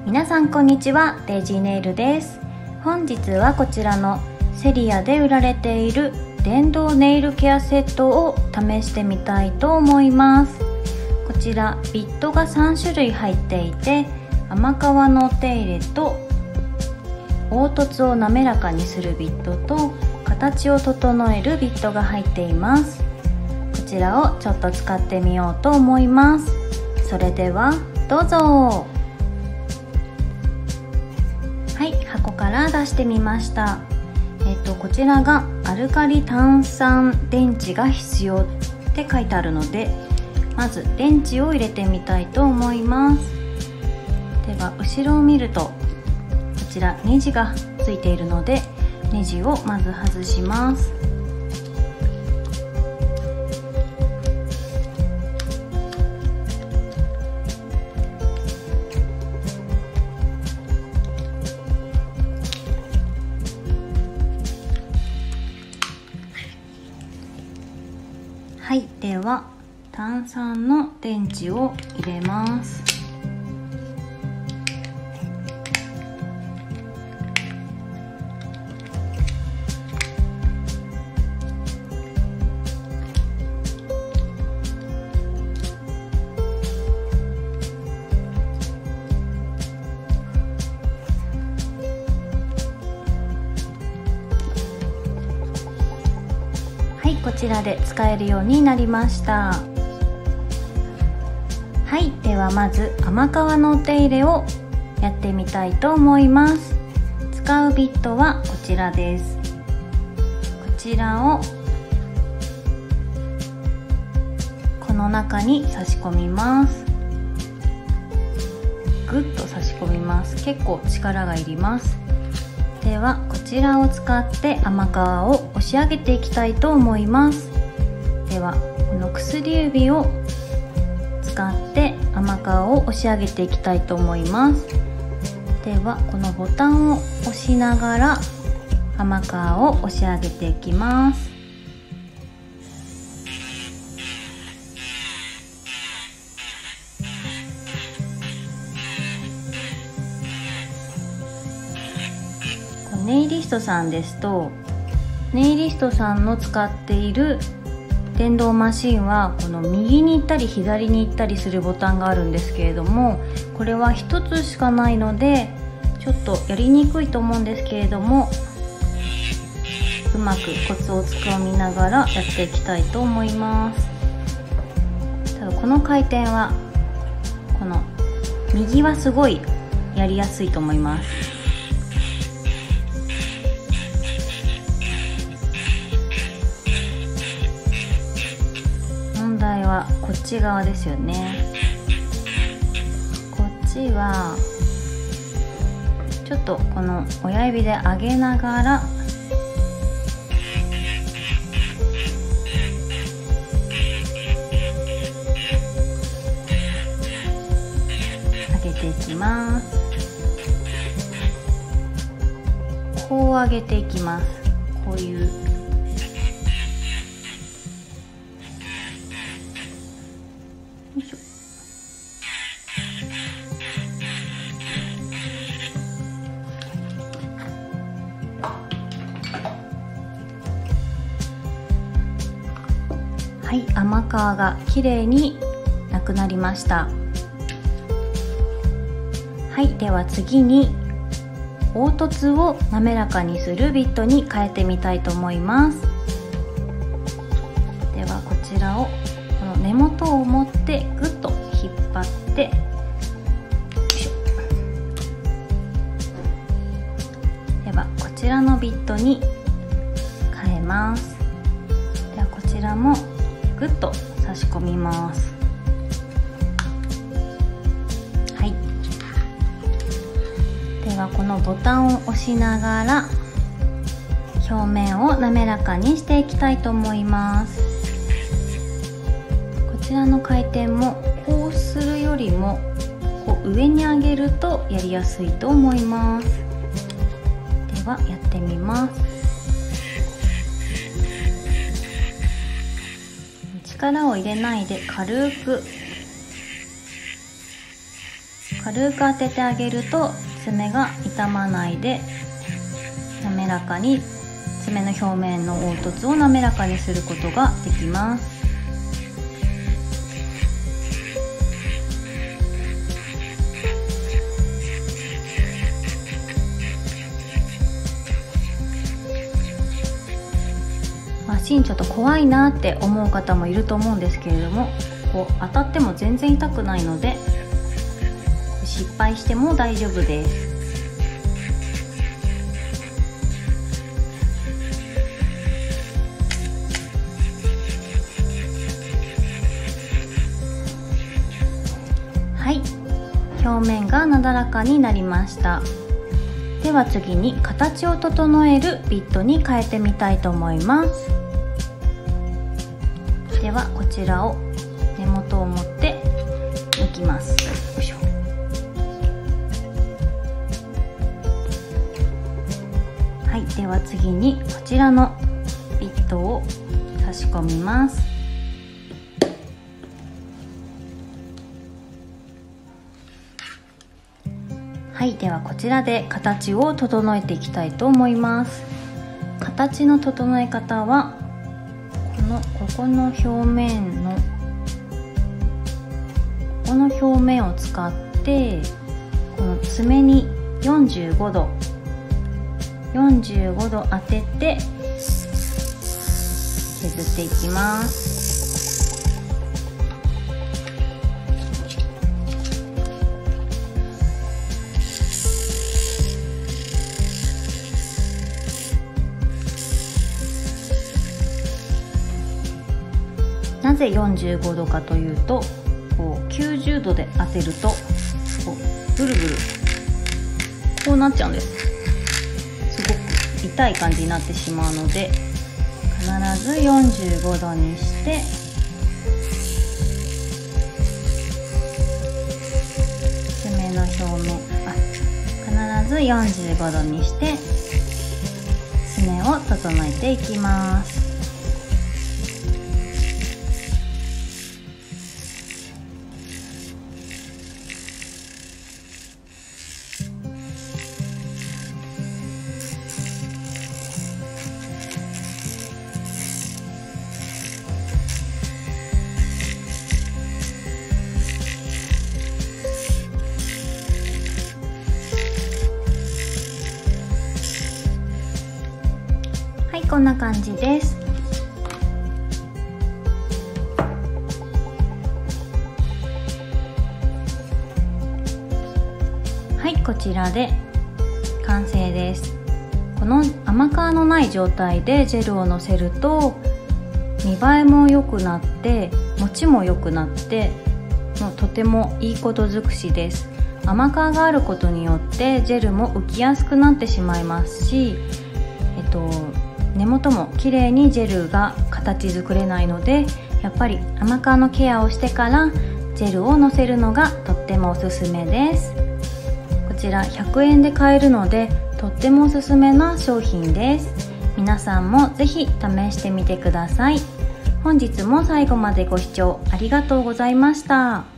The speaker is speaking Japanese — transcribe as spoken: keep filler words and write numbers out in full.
皆さんこんにちは、デイジーネイルです。本日はこちらのセリアで売られている電動ネイルケアセットを試してみたいと思います。こちらビットがさん種類入っていて、甘皮のお手入れと凹凸を滑らかにするビットと形を整えるビットが入っています。こちらをちょっと使ってみようと思います。それではどうぞ。はい、箱から出してみました。えっとこちらがアルカリ炭酸電池が必要って書いてあるので、まず電池を入れてみたいと思います。では後ろを見るとこちらネジがついているので、ネジをまず外します。はい、では炭酸の電池を入れます。はい、こちらで使えるようになりました。はい、ではまず甘皮のお手入れをやってみたいと思います。使うビットはこちらです。こちらをこの中に差し込みます。ぐっと差し込みます。結構力がいります。ではこちらを使って甘皮を押し上げていきたいと思います。ではこの薬指を使って甘皮を押し上げていきたいと思います。ではこのボタンを押しながら甘皮を押し上げていきます。ネイリストさんですと、ネイリストさんの使っている電動マシンはこの右に行ったり左に行ったりするボタンがあるんですけれども、これはひとつしかないのでちょっとやりにくいと思うんですけれども、うまくコツをつかみながらやっていきたいと思います。ただこの回転はこの右はすごいやりやすいと思います。問題はこっち側ですよね。こっちはちょっとこの親指で上げながら上げていきます。こう上げていきます。こういうはい、甘皮がきれいになくなりました。はい、では次に凹凸を滑らかにするビットに変えてみたいと思います。ではこちらをこの根元を持ってぐっと引っ張って、よいしょ。ではこちらのビットに変えます。ではこちらもぐっと差し込みます。はい、ではこのボタンを押しながら表面を滑らかにしていきたいと思います。こちらの回転もこうするよりもこう上に上げるとやりやすいと思います。ではやってみます。力を入れないで軽く軽く当ててあげると爪が傷まないで滑らかに、爪の表面の凹凸を滑らかにすることができます。マシンちょっと怖いなって思う方もいると思うんですけれども、こう当たっても全然痛くないので失敗しても大丈夫です。はい、表面がなだらかになりました。では次に形を整えるビットに変えてみたいと思います。ではこちらを根元を持って抜きます。よいしょ。はい、では次にこちらのビットを差し込みます。はい、ではこちらで形を整えていきたいと思います。形の整え方はこのここの表面のここの表面を使ってこの爪によんじゅうごどよんじゅうごど当てて削っていきます。なぜよんじゅうごどかというと、こうきゅうじゅうどで当てるとこうぐるぐるこうなっちゃうんです。すごく痛い感じになってしまうので、必ずよんじゅうごどにして爪の表面あ必ずよんじゅうごどにして爪を整えていきます。はい、こんな感じです。はい、こちらで完成です。この甘皮のない状態でジェルをのせると見栄えも良くなって持ちも良くなってもうとてもいいこと尽くしです。甘皮があることによってジェルも浮きやすくなってしまいますし、えっと根元も綺麗にジェルが形作れないので、やっぱり甘皮のケアをしてからジェルをのせるのがとってもおすすめです。こちらひゃくえんで買えるのでとってもおすすめな商品です。皆さんもぜひ試してみてください。本日も最後までご視聴ありがとうございました。